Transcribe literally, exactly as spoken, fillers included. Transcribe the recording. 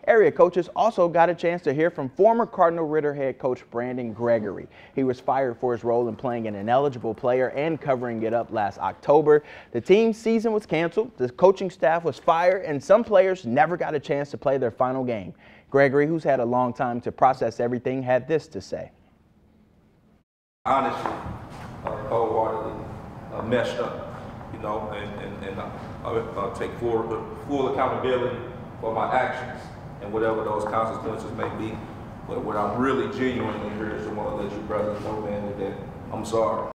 Area coaches also got a chance to hear from former Cardinal Ritter head coach Brandon Gregory. He was fired for his role in playing an ineligible player and covering it up last October. The team's season was canceled, the coaching staff was fired, and some players never got a chance to play their final game. Gregory, who's had a long time to process everything, had this to say. Honestly, uh, wholeheartedly uh, messed up, you know, and, and, and uh, uh, take full, full accountability for my actions and whatever those consequences may be. But what I'm really genuinely here is to want to let you brothers know, man, that I'm sorry.